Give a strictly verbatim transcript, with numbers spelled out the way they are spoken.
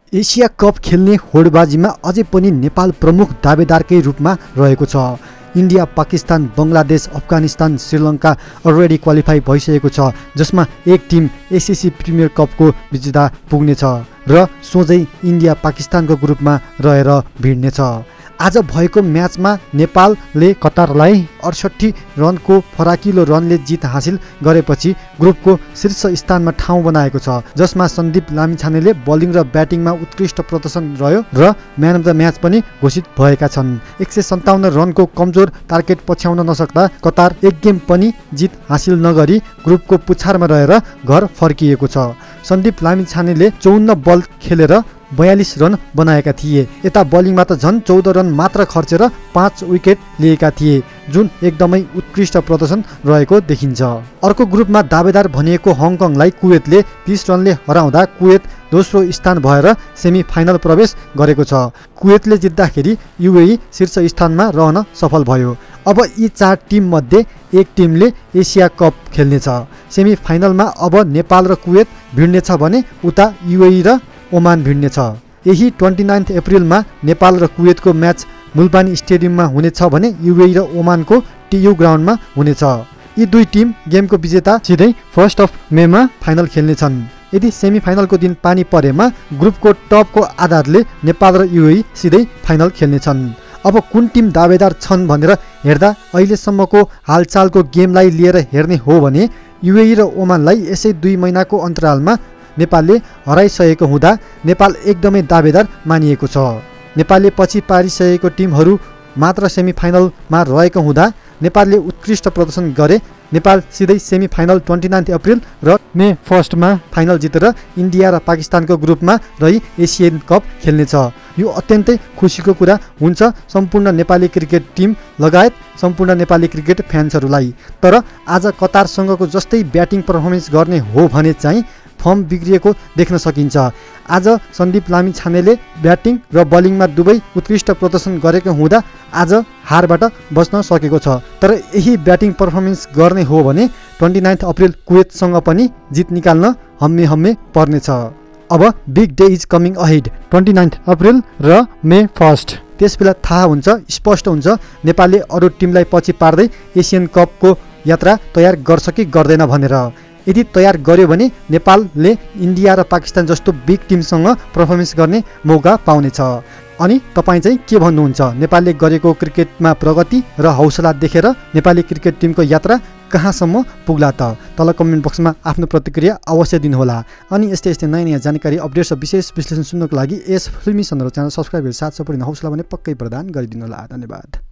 Asia cup खेल्ने होडबाजीमा अझै पनि नेपाल प्रमुख दावेदारकै रूपमा रहेको छ। India, Pakistan, Bangladesh, Afghanistan, Sri Lanka already qualify भइसकेको छ, जसमा एक टिम एसिसी प्रिमियर कपको विजेता पुग्नेछ र सोझै इन्डिया पाकिस्तानको ग्रुपमा रहेर भिड्नेछ। आज भएको म्याचमा नेपालले कतारलाई अडसट्ठी रनको फराकिलो रनले जित हासिल गरेपछि ग्रुपको शीर्ष स्थानमा ठाउँ बनाएको छ, जसमा सन्दीप लामिछानेले बलिङ र ब्याटिङमा उत्कृष्ट प्रदर्शन रह्यो र म्यान अफ द म्याच पनि घोषित भएका छन्। एक सय सन्ताउन्न रनको कमजोर टार्गेट पछ्याउन नसक्दा कतार एक गेम पनि जित हासिल नगरी ग्रुपको पुछारमा रहेर घर फर्किएको छ। सन्दीप लामिछानेले चौन्न बल खेलेर बयालिस रन बनाएका थिए। यता बलिङमा त झन् चौध रन मात्र खर्चेर पाँच विकेट लिएका थिए, जुन एकदमै उत्कृष्ट प्रदर्शन रहेको देखिन्छ। अर्को ग्रुपमा दावेदार भनिएको हङकङलाई कुवेतले तीस रनले हराउँदा कुवेत दोस्रो स्थान भएर सेमी फाइनल प्रवेश गरेको छ। कुवेतले जित्दाखेरि युएई शीर्ष स्थानमा रहन सफल भयो। अब यी चार टिम मध्ये एक टिमले एसिया कप खेल्नेछ। सेमी फाइनलमा अब नेपाल र कुवेत भिड्नेछ भने उता युएई र ओमान भिड्नेछ। यही ट्वेन्टी नाइन्थ अप्रिलमा नेपाल र कुवेतको म्याच मुलबानी स्टेडियममा हुनेछ भने युएई र ओमानको टियु ग्राउन्डमा हुनेछ। यी दुई टिम गेमको विजेता सिधै फर्स्ट अफ मेमा फाइनल खेल्नेछन्। यदि सेमी फाइनलको दिन पानी परेमा ग्रुपको टपको आधारले नेपाल र युएई सिधै फाइनल खेल्नेछन्। अब कुन टिम दावेदार छन् भनेर हेर्दा अहिलेसम्मको हालचालको गेमलाई लिएर हेर्ने हो भने युएई र ओमानलाई यसै दुई महिनाको अन्तरालमा नेपालले हराइसकेको हुँदा नेपाल एकदमै दावेदार मानिएको छ। नेपालले पछि पारिसकेको टिमहरू मात्र सेमी फाइनलमा रहेको हुँदा नेपालले उत्कृष्ट प्रदर्शन गरे नेपाल सिधै semi final twenty ninth April र मे फर्स्टमा फाइनल जितेर इन्डिया र पाकिस्तानको ग्रुपमा रही एसियन कप खेल्नेछ। यो अत्यन्तै खुसीको कुरा हुन्छ सम्पूर्ण नेपाली क्रिकेट टिम लगायत सम्पूर्ण नेपाली क्रिकेट फ्यान्सहरूलाई। तर आज कतारसँगको जस्तै ब्याटिङ पर्फर्मेन्स गर्ने हो भने चाहिँ फर्म बिग्रिएको देख्न सकिन्छ। आज सन्दीप लामिछानेले ब्याटिङ र बलिङमा दुवै उत्कृष्ट प्रदर्शन गरेको हुँदा आज हारबाट बच्न सकेको छ। तर यही ब्याटिङ पर्फर्मेन्स गर्ने हो भने ट्वेन्टी नाइन्थ अप्रिल कुवेतसँग पनि जित निकाल्न हम्मे हम्मे पर्नेछ। अब big day is coming ahead, twenty ninth April र मे फर्स्ट। त्यस बेला थाहा हुन्छ, स्पष्ट हुन्छ नेपालले अरू टिमलाई पछि पार्दै एसियन कपको यात्रा तयार गर्छ कि गर्दैन भनेर। यदि तयार गर्यो भने नेपालले इन्डिया र पाकिस्तान जस्तो बिग टिमसँग पर्फर्मेन्स गर्ने मौका पाउनेछ। अनि तपाईँ चाहिँ के भन्नुहुन्छ? नेपालले गरेको क्रिकेटमा प्रगति र हौसला देखेर नेपाली क्रिकेट टिमको यात्रा कहाँसम्म पुग्ला त? तल कमेन्ट बक्समा आफ्नो प्रतिक्रिया अवश्य दिनुहोला। अनि यस्तै यस्तै नयाँ नयाँ जानकारी, अपडेट्स र विशेष विश्लेषण सुन्नको लागि यस फिल्मी सन्दर्भ च्यानल सब्सक्राइब गरेर साथ सपोर्ट हौसला भने पक्कै प्रदान गरिदिनुहोला। धन्यवाद।